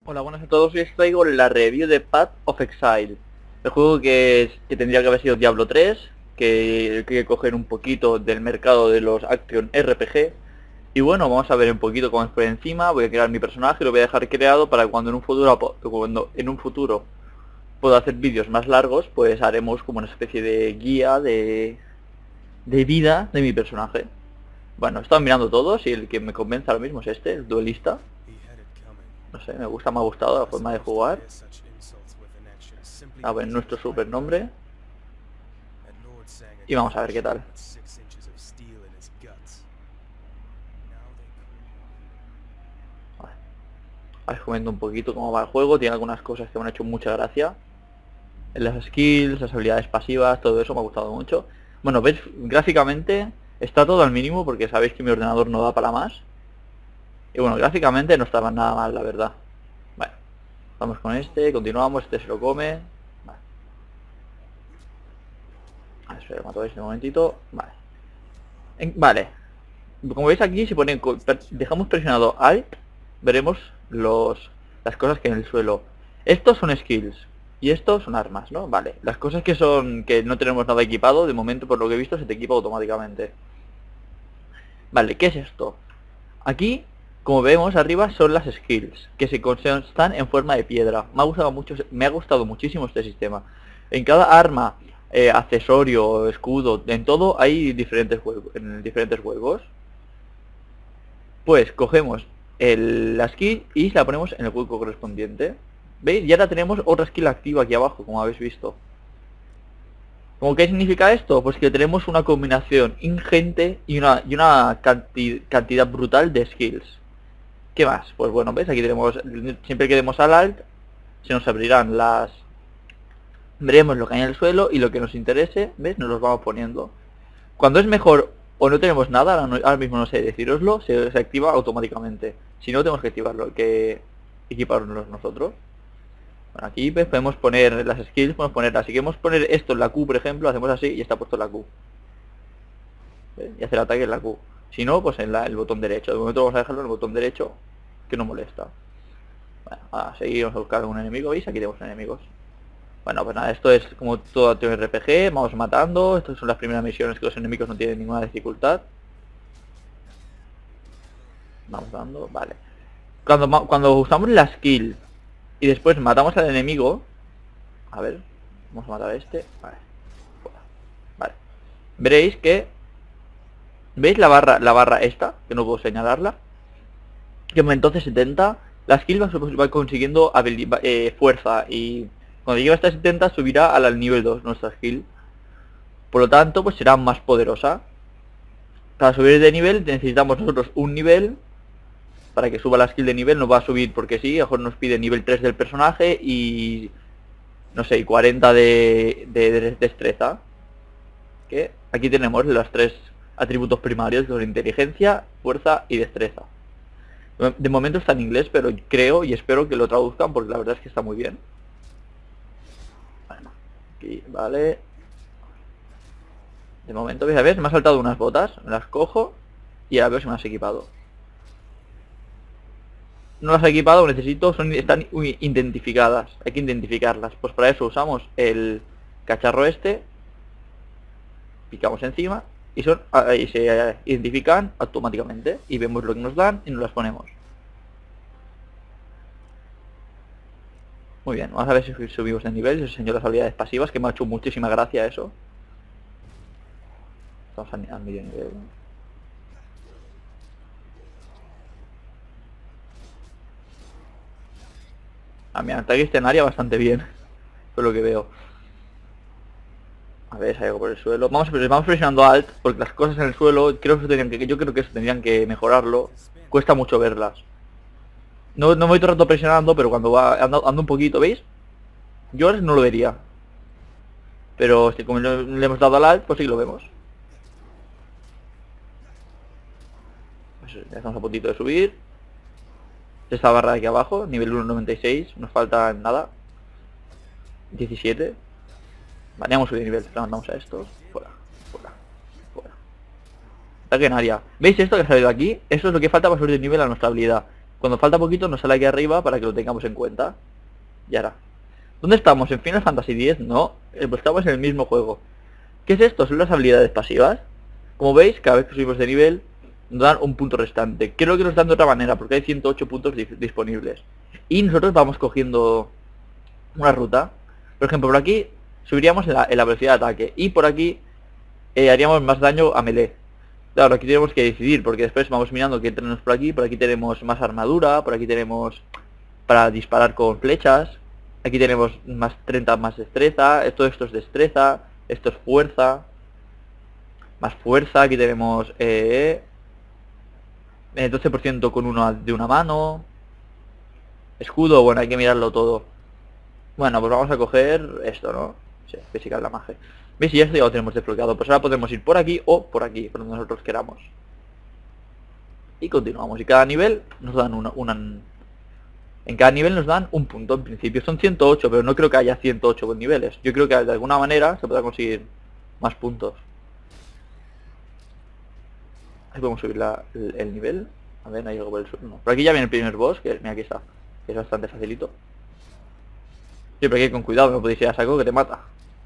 Hola, buenas a todos. Hoy os traigo la review de Path of Exile. El juego que tendría que haber sido Diablo 3, que hay que coger un poquito del mercado de los Action RPG. Y bueno, vamos a ver un poquito cómo es por encima. Voy a crear mi personaje, lo voy a dejar creado para cuando en un futuro pueda hacer vídeos más largos, pues haremos como una especie de guía de vida de mi personaje. Bueno, he estado mirando todos y el que me convence ahora mismo es este, el duelista. No sé, me ha gustado la forma de jugar. A ver, nuestro supernombre. Y vamos a ver qué tal. Vale. A ver, comento un poquito cómo va el juego. Tiene algunas cosas que me han hecho mucha gracia. En las skills, las habilidades pasivas, todo eso me ha gustado mucho. Bueno, veis, gráficamente está todo al mínimo porque sabéis que mi ordenador no da para más. Y bueno, gráficamente no estaba nada mal, la verdad. Vale, vamos con este, continuamos, este se lo come. Vale. A ver, espera, mato este momentito. Vale. Vale. Como veis aquí, si pone, dejamos presionado Alt, veremos las cosas que hay en el suelo. Estos son skills y estos son armas, ¿no? Vale. Las cosas que no tenemos nada equipado, de momento por lo que he visto se te equipa automáticamente. Vale, ¿qué es esto? Aquí, como vemos arriba, son las skills, que están en forma de piedra. Me ha gustado muchísimo este sistema. En cada arma, accesorio, escudo, en todo hay diferentes juegos. Pues cogemos la skill y la ponemos en el hueco correspondiente. ¿Veis? Y ahora tenemos otra skill activa aquí abajo, como habéis visto. ¿Cómo qué significa esto? Pues que tenemos una combinación ingente y una cantidad brutal de skills. ¿Qué más? Pues bueno, ¿ves? Aquí tenemos, siempre que demos al Alt, se nos abrirán veremos lo que hay en el suelo y lo que nos interese, ¿ves? Nos los vamos poniendo. Cuando es mejor o no tenemos nada, ahora mismo no sé deciroslo, se activa automáticamente. Si no, tenemos que activarlo, que equiparnos nosotros. Bueno, aquí pues, podemos poner las skills, podemos ponerlas. Si queremos poner esto en la Q, por ejemplo, hacemos así y está puesto en la Q. ¿Ves? Y hacer ataque en la Q. Si no, pues en el botón derecho. De momento vamos a dejarlo en el botón derecho, que no molesta. Bueno, a seguir, vamos a buscar un enemigo, ¿veis? Aquí tenemos enemigos. Bueno, pues nada, esto es como todo RPG, vamos matando. Estas son las primeras misiones que los enemigos no tienen ninguna dificultad. Vamos dando, vale. Cuando usamos la skill y después matamos al enemigo, a ver, vamos a matar a este, vale, vale. Veréis que, ¿veis la barra esta? Que no puedo señalarla. Que entonces 70, la skill va consiguiendo fuerza y cuando llegue hasta 70 subirá al nivel 2 nuestra skill. Por lo tanto, pues será más poderosa. Para subir de nivel necesitamos nosotros un nivel. Para que suba la skill de nivel nos va a subir porque sí, a lo mejor nos pide nivel 3 del personaje y no sé, y 40 de destreza. Que aquí tenemos los tres atributos primarios, que son inteligencia, fuerza y destreza. De momento está en inglés, pero creo y espero que lo traduzcan porque la verdad es que está muy bien. Bueno, aquí, vale. De momento, ¿ves? Me ha saltado unas botas, me las cojo y ahora veo si me las he equipado. No las he equipado, están identificadas, hay que identificarlas. Pues para eso usamos el cacharro este, picamos encima y se identifican automáticamente y vemos lo que nos dan y nos las ponemos. Muy bien, vamos a ver si subimos de nivel, si os enseño las habilidades pasivas, que me ha hecho muchísima gracia eso. Estamos al medio nivel. Mi ataque escenario bastante bien, por lo que veo. A ver si hay algo por el suelo. Vamos presionando Alt, porque las cosas en el suelo, yo creo que eso tendrían que mejorarlo. Cuesta mucho verlas. No me voy todo el rato presionando, pero cuando ando un poquito, ¿veis? Yo ahora no lo vería. Pero si como le hemos dado al Alt, pues sí lo vemos. Pues ya estamos a puntito de subir. Esta barra de aquí abajo, nivel 1.96, nos falta nada. 17. Vale, hemos subido de nivel, levantamos a estos. Fuera, fuera, fuera. Ataque en área. ¿Veis esto que ha salido aquí? Eso es lo que falta para subir de nivel a nuestra habilidad. Cuando falta poquito nos sale aquí arriba para que lo tengamos en cuenta. Y ahora, ¿dónde estamos? ¿En Final Fantasy X? No, pues estamos en el mismo juego. ¿Qué es esto? Son las habilidades pasivas. Como veis, cada vez que subimos de nivel nos dan un punto restante. Creo que nos dan de otra manera porque hay 108 puntos disponibles. Y nosotros vamos cogiendo una ruta. Por ejemplo, por aquí subiríamos en la velocidad de ataque. Y por aquí haríamos más daño a melee. Claro, aquí tenemos que decidir porque después vamos mirando qué tenemos por aquí. Por aquí tenemos más armadura, por aquí tenemos para disparar con flechas. Aquí tenemos más 30 más destreza. Todo esto es destreza. Esto es fuerza. Más fuerza. Aquí tenemos 12% con uno de una mano. Escudo, bueno, hay que mirarlo todo. Bueno, pues vamos a coger esto, ¿no? Sí, física de la magia. ¿Veis? Y esto ya lo tenemos desbloqueado. Pues ahora podemos ir por aquí o por aquí, por donde nosotros queramos. Y continuamos. Y cada nivel nos dan en cada nivel nos dan un punto. En principio son 108, pero no creo que haya 108 con niveles. Yo creo que de alguna manera se podrá conseguir más puntos. Ahí podemos subir el nivel. A ver, no hay algo por el sur. No. Por aquí ya viene el primer boss, que mira, aquí está. Que es bastante facilito. Sí, pero hay que ir con cuidado, no podéis ir a saco que te mata.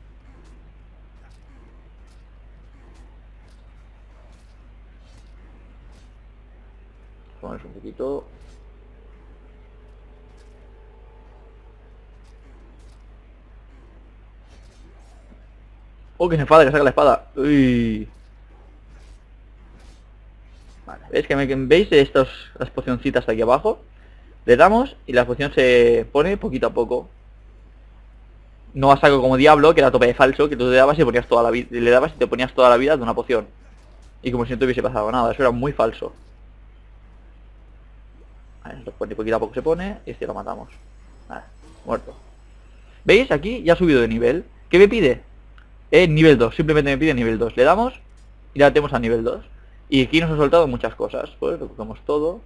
Vamos un poquito. Oh, que se enfada, que saca la espada. Uy. Vale, ¿veis las pocioncitas aquí abajo? Le damos y la poción se pone poquito a poco. No a saco como Diablo, que era tope de falso, que tú le dabas y ponías toda la vida. Le dabas y te ponías toda la vida de una poción. Y como si no te hubiese pasado nada, eso era muy falso. Vale, lo pone poquito a poco se pone y este lo matamos. Vale, muerto. ¿Veis? Aquí ya ha subido de nivel. ¿Qué me pide? Nivel 2, simplemente me pide nivel 2. Le damos y la tenemos a nivel 2. Y aquí nos ha soltado muchas cosas. Pues lo cogemos todo.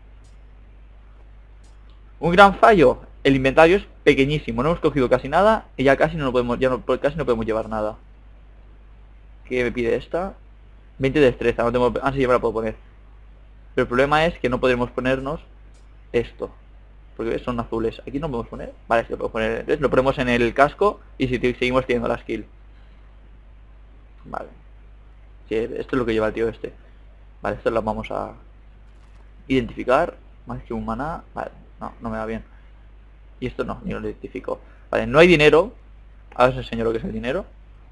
Un gran fallo. El inventario es pequeñísimo. No hemos cogido casi nada. Y ya casi no podemos, casi no podemos llevar nada. ¿Qué me pide esta? 20 de destreza. No tengo, sí, ya me la puedo poner. Pero el problema es que no podremos ponernos esto. Porque son azules. Aquí no podemos poner. Vale, sí lo podemos poner. Entonces lo ponemos en el casco. Y si seguimos teniendo la skill. Vale. Sí, esto es lo que lleva el tío este. Vale, esto lo vamos a identificar. Más que un maná. Vale, no me va bien. Y esto no, ni lo identifico. Vale, no hay dinero. Ahora os enseño lo que es el dinero.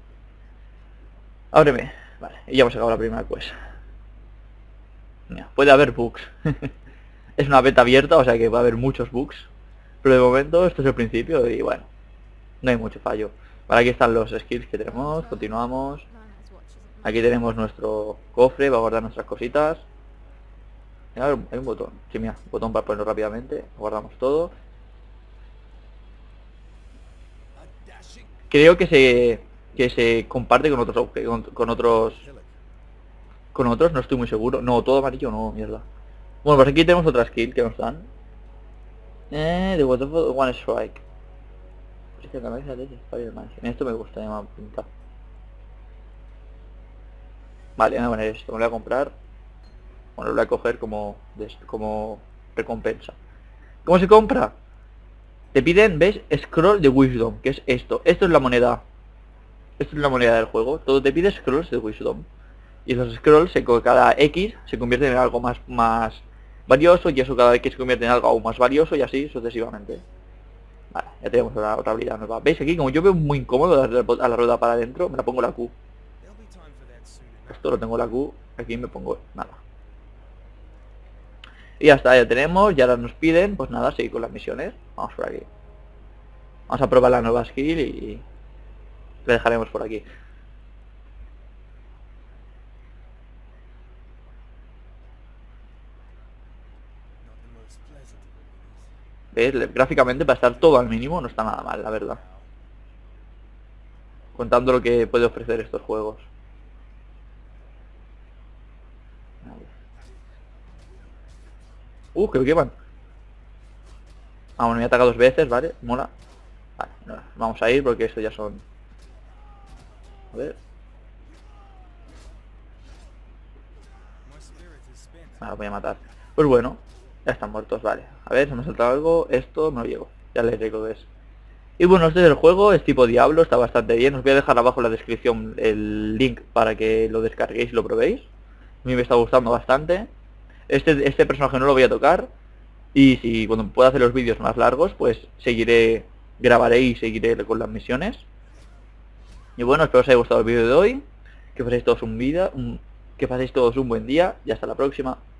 Ábreme. Vale, y ya hemos sacado la primera quest. Mira, puede haber bugs. Es una beta abierta, o sea que va a haber muchos bugs. Pero de momento esto es el principio y bueno, no hay mucho fallo. Vale, aquí están los skills que tenemos. Continuamos. Aquí tenemos nuestro cofre para guardar nuestras cositas. Mira, hay un botón. Sí, mira, un botón para ponerlo rápidamente. Guardamos todo. Creo que se comparte con otros con otros, no estoy muy seguro. No, todo amarillo no, mierda. Bueno, pues aquí tenemos otra skill que nos dan. The Waterfall One Strike. Esto me gusta, me pinta. Vale, me voy a poner esto, me lo voy a comprar. Bueno, lo voy a coger como recompensa. ¿Cómo se compra? Te piden, ¿ves? Scroll de Wisdom, que es esto. Esto es la moneda. Esto es la moneda del juego. Todo te pide scrolls de Wisdom. Y esos scrolls, cada X, se convierten en algo más valioso. Y eso cada X se convierte en algo aún más valioso. Y así sucesivamente. Vale, ya tenemos otra habilidad nueva. ¿Veis? Aquí como yo veo muy incómodo a la rueda para adentro, me la pongo la Q. Esto lo tengo la Q. Aquí me pongo nada. Y ya está, ya tenemos. Y ahora nos piden, pues nada, seguir con las misiones. Vamos por aquí. Vamos a probar la nueva skill y le dejaremos por aquí. ¿Ves? Gráficamente para estar todo al mínimo no está nada mal, la verdad. Contando lo que puede ofrecer estos juegos. Que me queman. Ah, bueno, me ataca 2 veces, vale, mola. Vale, no, vamos a ir porque esto ya son... A ver. Lo voy a matar. Pues bueno, Ya están muertos, vale. A ver, se me ha saltado algo. Esto no llego. Ya les digo que es. Y bueno, este es el juego, es tipo Diablo, está bastante bien. Os voy a dejar abajo en la descripción el link para que lo descarguéis y lo probéis. A mí me está gustando bastante. Este personaje no lo voy a tocar. Y si cuando pueda hacer los vídeos más largos, pues grabaré y seguiré con las misiones. Y bueno, espero os haya gustado el vídeo de hoy. Que paséis todos que paséis todos un buen día y hasta la próxima.